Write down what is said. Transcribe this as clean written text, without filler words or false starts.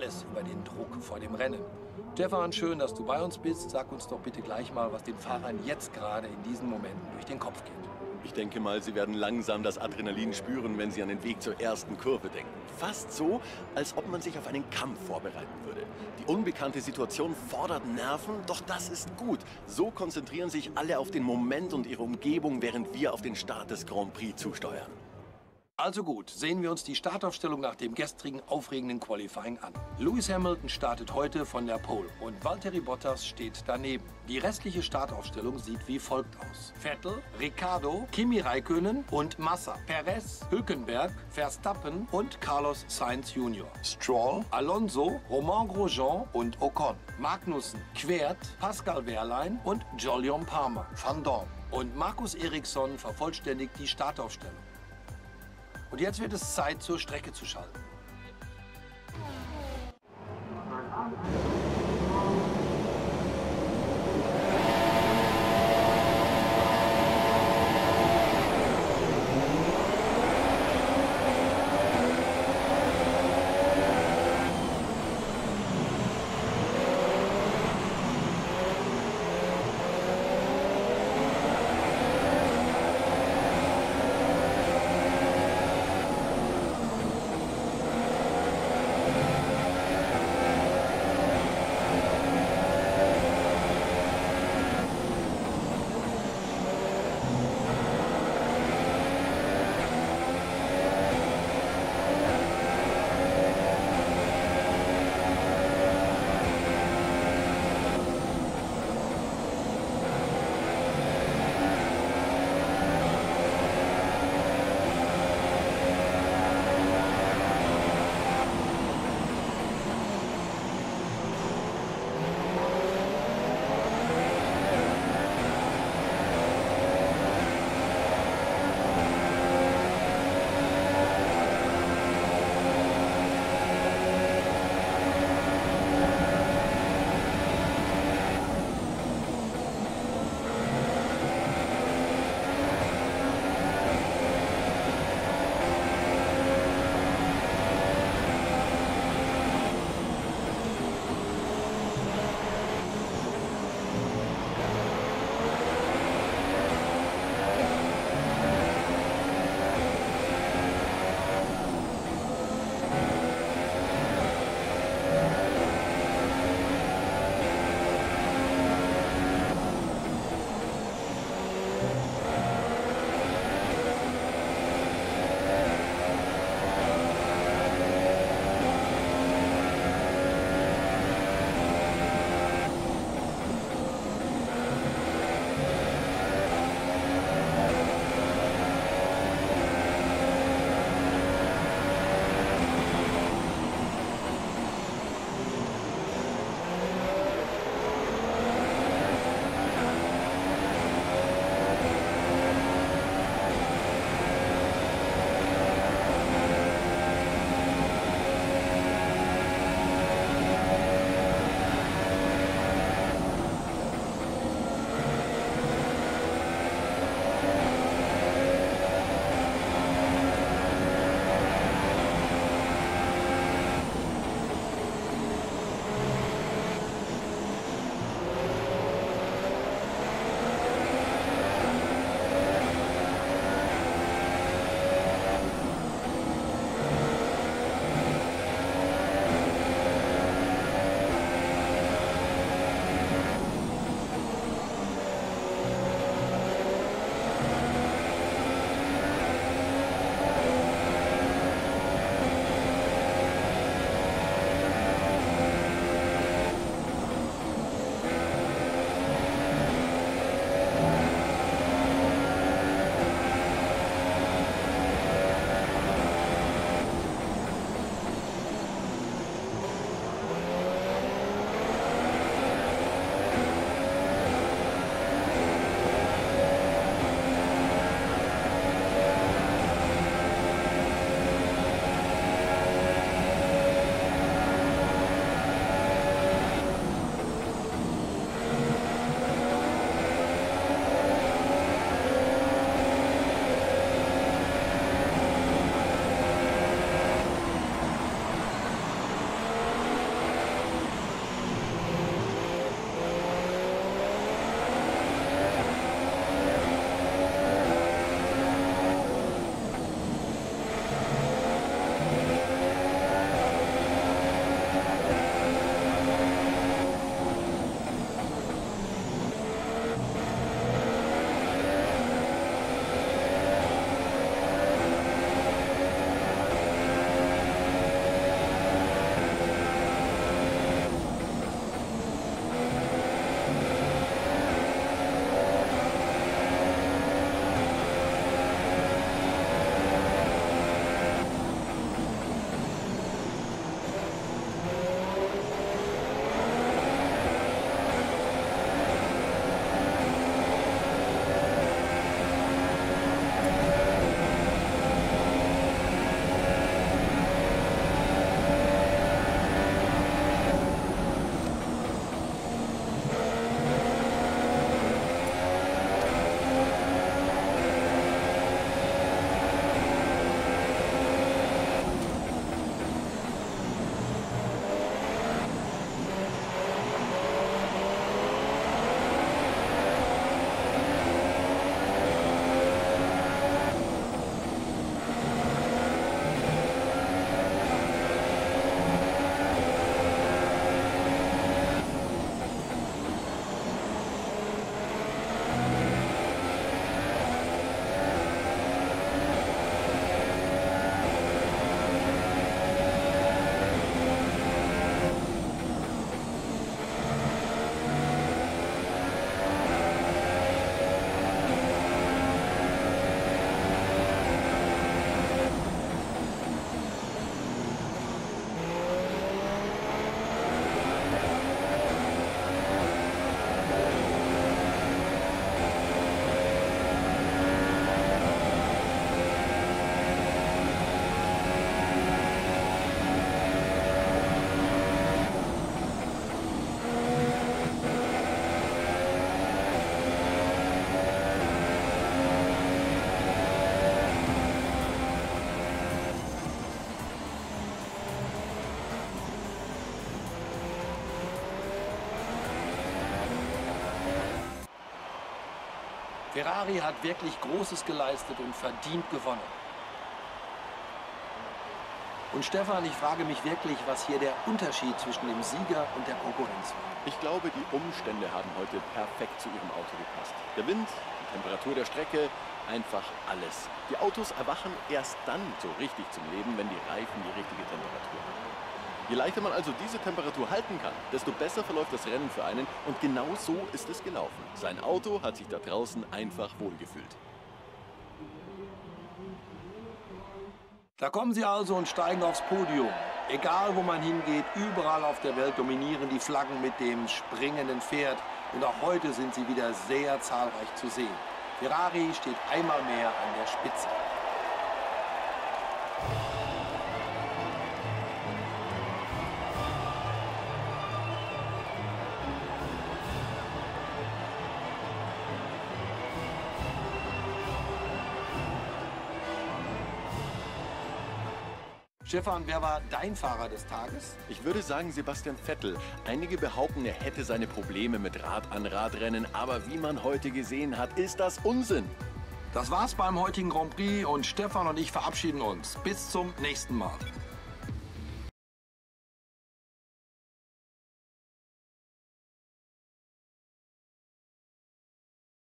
alles über den Druck vor dem Rennen. Stefan, schön, dass du bei uns bist. Sag uns doch bitte gleich mal, was den Fahrern jetzt gerade in diesen Momenten durch den Kopf geht. Ich denke mal, sie werden langsam das Adrenalin spüren, wenn sie an den Weg zur ersten Kurve denken. Fast so, als ob man sich auf einen Kampf vorbereiten würde. Die unbekannte Situation fordert Nerven, doch das ist gut. So konzentrieren sich alle auf den Moment und ihre Umgebung, während wir auf den Start des Grand Prix zusteuern. Also gut, sehen wir uns die Startaufstellung nach dem gestrigen aufregenden Qualifying an. Lewis Hamilton startet heute von der Pole und Valtteri Bottas steht daneben. Die restliche Startaufstellung sieht wie folgt aus: Vettel, Ricciardo, Kimi Räikkönen und Massa, Perez, Hülkenberg, Verstappen und Carlos Sainz Jr., Stroll, Alonso, Romain Grosjean und Ocon, Magnussen, Kvyat, Pascal Wehrlein und Jolyon Palmer, Van Dorn. Und Markus Ericsson vervollständigt die Startaufstellung. Und jetzt wird es Zeit, zur Strecke zu schalten. Ferrari hat wirklich Großes geleistet und verdient gewonnen. Und Stefan, ich frage mich wirklich, was hier der Unterschied zwischen dem Sieger und der Konkurrenz war. Ich glaube, die Umstände haben heute perfekt zu ihrem Auto gepasst. Der Wind, die Temperatur der Strecke, einfach alles. Die Autos erwachen erst dann so richtig zum Leben, wenn die Reifen die richtige Temperatur haben. Je leichter man also diese Temperatur halten kann, desto besser verläuft das Rennen für einen. Und genau so ist es gelaufen. Sein Auto hat sich da draußen einfach wohlgefühlt. Da kommen sie also und steigen aufs Podium. Egal, wo man hingeht, überall auf der Welt dominieren die Flaggen mit dem springenden Pferd. Und auch heute sind sie wieder sehr zahlreich zu sehen. Ferrari steht einmal mehr an der Spitze. Stefan, wer war dein Fahrer des Tages? Ich würde sagen Sebastian Vettel. Einige behaupten, er hätte seine Probleme mit Rad-an-Rad-Rennen, aber wie man heute gesehen hat, ist das Unsinn. Das war's beim heutigen Grand Prix und Stefan und ich verabschieden uns. Bis zum nächsten Mal.